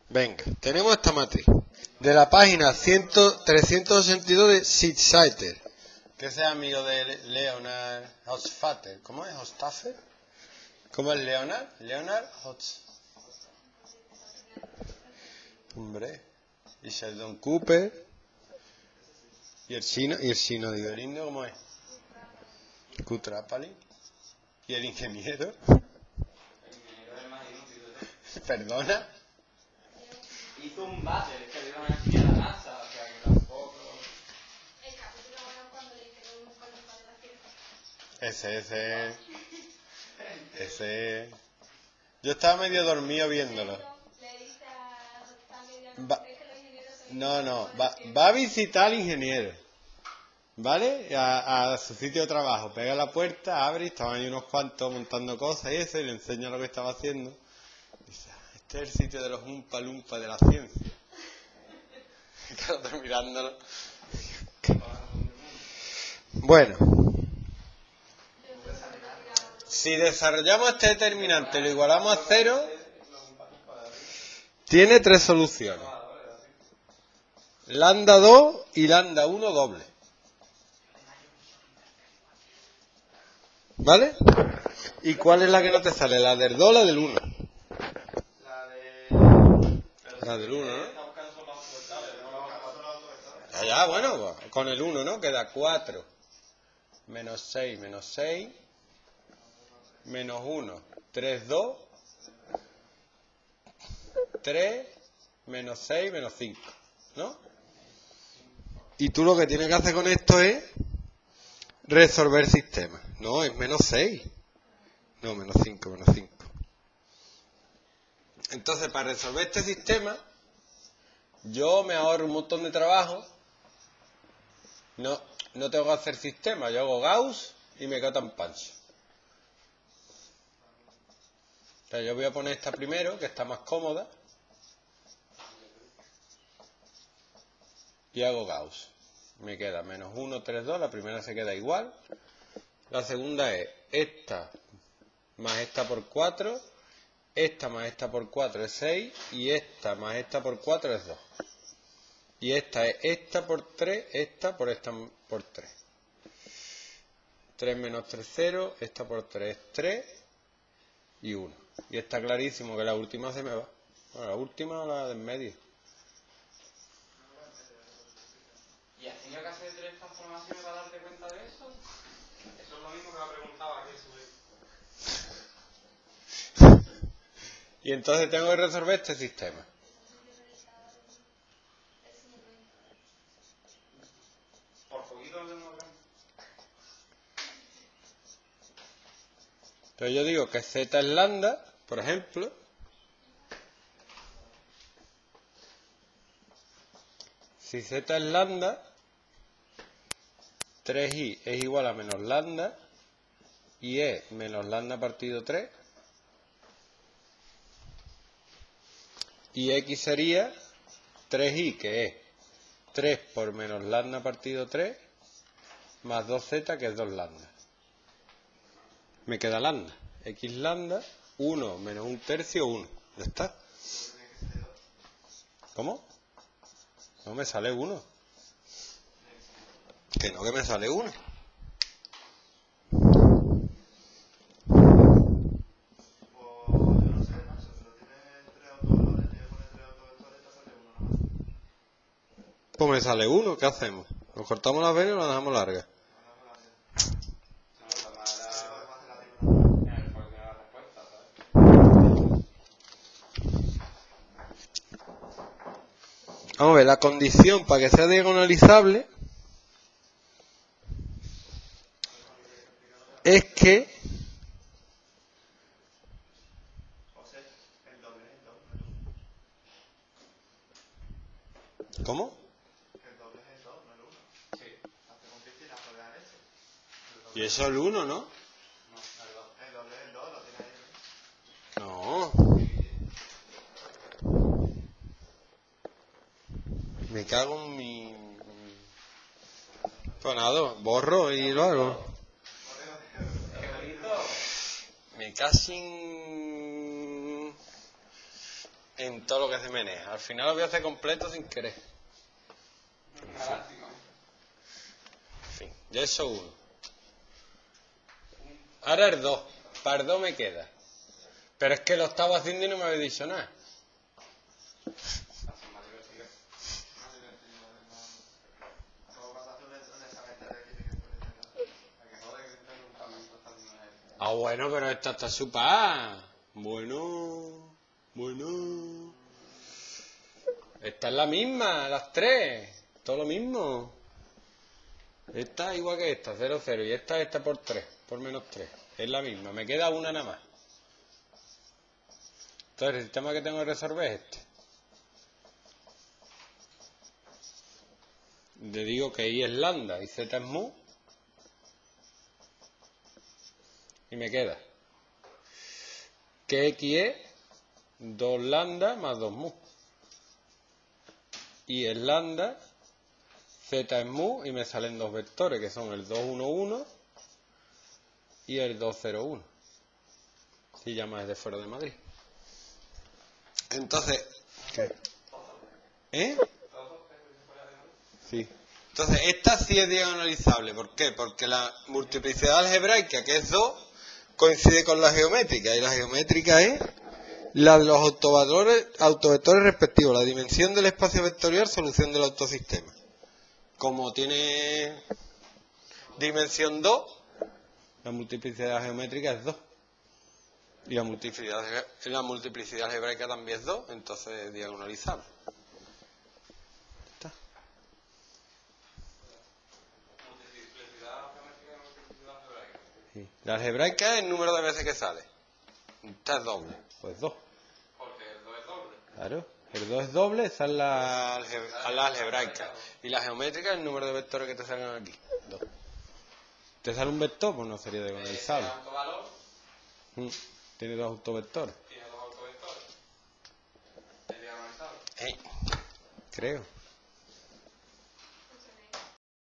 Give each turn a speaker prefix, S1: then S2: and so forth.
S1: Venga, tenemos esta matriz de la página 382 de Sitzheiter, que es amigo de Leonard Hofstadter. ¿Cómo es? ¿Hofstadter? ¿Cómo es Leonard? Leonard Hofstadter. Hombre. Y Sheldon Cooper. Y el chino, digo, el indio, ¿cómo es? Kutrapali. ¿Y el ingeniero? ¿Perdona?
S2: Hizo un váter, es que le iban a enseñar a la NASA, o sea que tampoco...
S3: El capítulo bueno cuando le hicieron con los padres de la fiesta.
S1: Ese... Yo estaba medio dormido viéndolo.
S3: Le dice a
S1: No, va a visitar al ingeniero, ¿vale? A su sitio de trabajo, pega la puerta, abre y estaban ahí unos cuantos montando cosas y eso, y le enseña lo que estaba haciendo. Dice, este es el sitio de los Umpa Lumpa de la ciencia. Claro, estoy mirándolo. Bueno, si desarrollamos este determinante y lo igualamos a 0, tiene tres soluciones. Lambda 2 y lambda 1 doble. ¿Vale? ¿Y cuál es la que no te sale? ¿La del 2 o la del 1? La del 1, ¿no? Ya, bueno, pues, con el 1, ¿no? Queda 4 menos 6 menos 6 menos 1, 3, 2, 3 menos 6 menos 5, ¿no? Y tú lo que tienes que hacer con esto es resolver sistemas. No, es menos 6. No, menos 5, menos 5. Entonces, para resolver este sistema, yo me ahorro un montón de trabajo. No tengo que hacer sistema. Yo hago Gauss y me quedo tan pancho. O sea, yo voy a poner esta primero, que está más cómoda. Y hago Gauss. Me queda menos 1, 3, 2. La primera se queda igual. La segunda es esta más esta por 4. Esta más esta por 4 es 6. Y esta más esta por 4 es 2. Y esta es esta por 3. Esta por 3. 3 menos 3, 0. Esta por 3 es 3. Y 1. Y está clarísimo que la última se me va. Bueno, la última o la de en medio.
S2: ¿Y has tenido que hacer 3 transformaciones para darte cuenta de eso? Eso es lo mismo que me preguntaba aquí.
S1: Y entonces tengo que resolver este sistema.
S2: Por poquito no tengo gran.
S1: Entonces yo digo que z es lambda, por ejemplo. Si z es lambda, 3i es igual a menos lambda y e menos lambda partido 3. Y x sería 3i, que es 3 por menos lambda partido 3, más 2z, que es 2 lambda. Me queda lambda. X lambda, 1 menos 1 tercio, 1. Ya está. ¿Cómo? No me sale 1. Que no, que me sale 1. Pues me sale 1, ¿qué hacemos? ¿Nos cortamos las venas o las dejamos largas? Vamos a ver, la condición para que sea diagonalizable es que ¿cómo? Y eso es el 1, ¿no? No. Me cago en mi... Pues nada, borro y lo hago. Me casi en en todo lo que se menea. Al final lo voy a hacer completo sin querer.
S2: Galáctico.
S1: En fin, ya eso uno. Ahora el 2. Para el 2 me queda. Pero es que lo estaba haciendo y no me había dicho nada. Ah, bueno, pero esta está chupada. Bueno. Esta es la misma, las tres. Todo lo mismo. Esta es igual que esta, 0, 0. Y esta por 3, por menos 3. Es la misma, me queda una nada más. Entonces el sistema que tengo que resolver es este. Le digo que I es lambda y Z es mu. Y me queda que X es 2 lambda más 2 mu. Y es lambda, Z es mu y me salen dos vectores que son el 2, 1, 1 y el 2, 0, 1. Si llama desde fuera de Madrid. Entonces, ¿qué? Sí. Entonces, esta sí es diagonalizable. ¿Por qué? Porque la multiplicidad algebraica, que es 2, coincide con la geométrica. Y la geométrica es la de los autovectores respectivos. La dimensión del espacio vectorial, solución del autosistema. Como tiene dimensión 2, la multiplicidad geométrica es 2. Y la multiplicidad algebraica también es 2, entonces es diagonalizable. ¿Está?
S2: Multiplicidad geométrica y multiplicidad algebraica.
S1: Sí. La algebraica es el número de veces que sale. Esta es doble. Pues 2.
S2: Porque el 2 es doble.
S1: Claro. El 2 es doble, esa es la algebraica. Y la geométrica es el número de vectores que te salgan aquí. 2. ¿Te sale un vector? Pues no sería diagonalizable.
S2: ¿Tiene autovalor?
S1: Tiene dos autovectores.
S2: ¿Tiene dos autovectores? ¿Es diagonalizable?
S1: Creo.